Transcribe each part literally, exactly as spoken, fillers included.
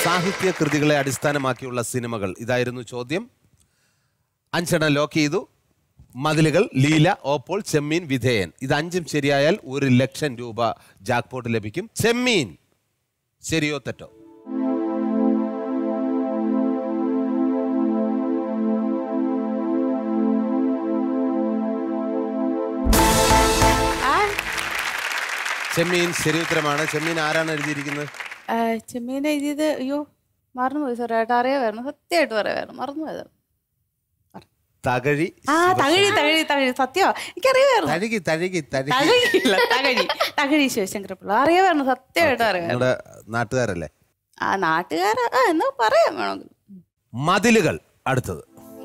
സാഹിത്യ കൃതികളെ അടിസ്ഥാനമാക്കിയുള്ള സിനിമകൾ ഇതായിരുന്നു ചോദ്യം. അഞ്ചെണ്ണം ലോക്ക് ചെയ്തു. മതിലുകൾ, ലീല, ഓപ്പോൾ, ചെമ്മീൻ, വിധേയൻ. ഇത് അഞ്ചും ശരിയായാൽ ഒരു ലക്ഷം രൂപ ജാക്ക്പോട്ട് ലഭിക്കും. ചെമ്മീൻ ശരിയോ തെറ്റോ? ചെമ്മീൻ ശരി ഉത്തരമാണ്. ചെമ്മീൻ ആരാണ് എഴുതിയിരിക്കുന്നത്? ചെമ്മീൻ എഴുതിയത് അയ്യോ മറന്നുപോയി സാർ. ഏട്ടാ അറിയാമായിരുന്നു, സത്യമായിട്ട് പറയാമായിരുന്നു, മറന്നുപോയത്. തകഴി. ആ തകഴി തകഴി തകഴി സത്യം എനിക്കറിയാമായിരുന്നു. തഴകി തഴകി തകഴിയില്ല തകഴി തകഴി ശിവശങ്കരപ്പിള്ള അറിയാമായിരുന്നു, സത്യമായിട്ട് അറിയാമായിരുന്നു. നാട്ടുകാരല്ലേ? ആ നാട്ടുകാര എന്നാ പറയാൻ വേണമെങ്കിൽ. മതിലുകൾ അടുത്തത്.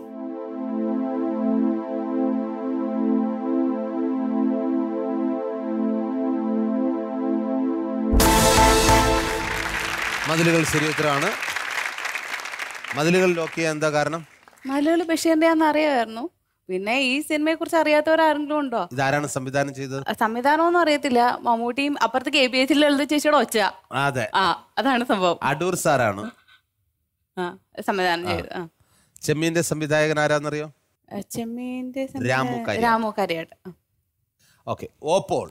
മതിലുകൾ ശരി ഉത്തരമാണ്. മതിലുകൾ ലോക്ക് ചെയ്യാൻ എന്താ കാരണം? മതിലുകൾ ബഷീറിന്റെ ആണെന്ന് അറിയാമായിരുന്നു. പിന്നെ ഈ സിനിമയെ കുറിച്ച് അറിയാത്തവരാരെങ്കിലും ഉണ്ടോ? ഇതാരാണ് സംവിധാനം ചെയ്തത്? സംവിധാനമൊന്നും അറിയത്തില്ല. മമ്മൂട്ടിയും അപ്പുറത്ത് കെ പി എച്ച് ലളിത ചേച്ചിയുടെ ഒച്ച. അതെ, ആ അതാണ് സംഭവം. അടൂർ സാറാണ് സംവിധാനം ചെയ്തത്. ചെമ്മീന്റെ സംവിധായകൻ ആരാന്നറിയോ? ചെമ്മീന്റെ രാമു കരിയാട്ട്. ഓക്കെ. ഓപ്പോൾ.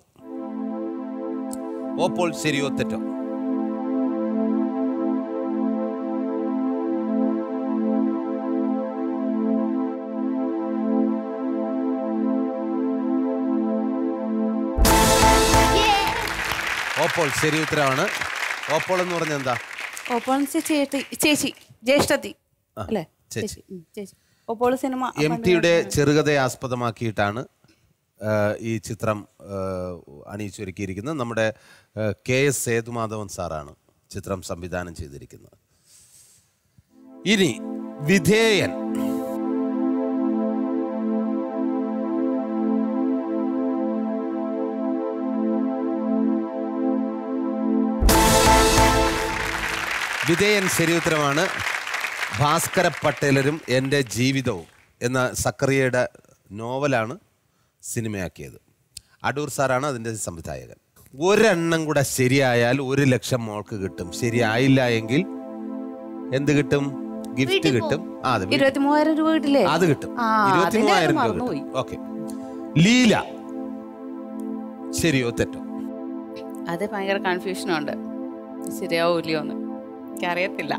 ഓപ്പോൾ ശരിയോ തെറ്റോ? ഓപ്പോൾ ശരി ഉത്തരമാണ്. ഓപ്പോൾ എന്ന് പറഞ്ഞ എന്താ? ഓപ്പോൾ ചേച്ചി, ജ്യേഷ്ഠത്തി അല്ലേ? ചേച്ചി. ഓപ്പോൾ സിനിമ എം ടിയുടെ ചെറുകഥയെ ആസ്പദമാക്കിയിട്ടാണ് ഈ ചിത്രം അണിയിച്ചൊരുക്കിയിരിക്കുന്നത്. നമ്മുടെ കെ എസ് സേതുമാധവൻ സാറാണ് ചിത്രം സംവിധാനം ചെയ്തിരിക്കുന്നത്. ഇനി വിധേയൻ. വിധേയൻ ശരി ഉത്തരമാണ്. ഭാസ്കര പട്ടേലരും എൻ്റെ ജീവിതവും എന്ന സക്കറിയയുടെ നോവലാണ് സിനിമയാക്കിയത്. അടൂർ സാറാണ് അതിൻ്റെ സംവിധായകൻ. ഒരെണ്ണം കൂടെ ശരിയായാൽ ഒരു ലക്ഷം മോൾക്ക് കിട്ടും. ശരിയായില്ല എങ്കിൽ എന്ത് കിട്ടും? ഗിഫ്റ്റ് കിട്ടും. ഇരുപത്തി മൂവായിരം രൂപ കിട്ടില്ലേ? അത് കിട്ടും. ഇരുപത്തി മൂവായിരം രൂപ കിട്ടും. ഓക്കെ. ലീല ശരിയോ തെറ്റോ? അത് ഭയങ്കര കൺഫ്യൂഷനുണ്ട്. ശരിയാവൂല്ലയോന്ന് അറിയത്തില്ല.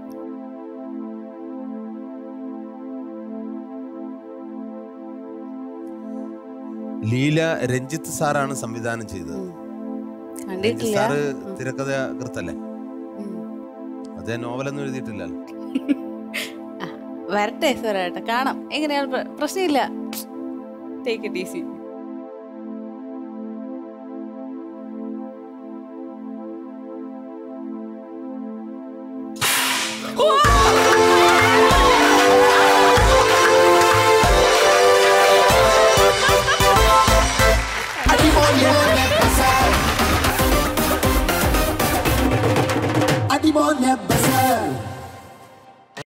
ലീല രഞ്ജിത്ത് സാറാണ് സംവിധാനം ചെയ്തത്. രഞ്ജിത്ത് സാറ് തിരക്കഥാകൃത്തല്ലേ? അതേ നോവലൊന്നും എഴുതിയിട്ടില്ലല്ലോ. വരട്ടെ സാറേട്ടാ, കാണാം. എങ്ങനെയാണ്? പ്രശ്നമില്ല. Take it easy. Mone